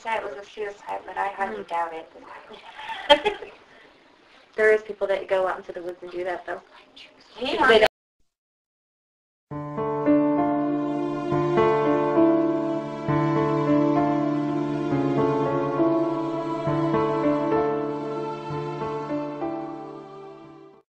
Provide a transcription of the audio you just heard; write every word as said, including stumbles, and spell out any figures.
say it was a suicide, but I highly Mm. doubt it. There is people that go out into the woods and do that, though. He Because they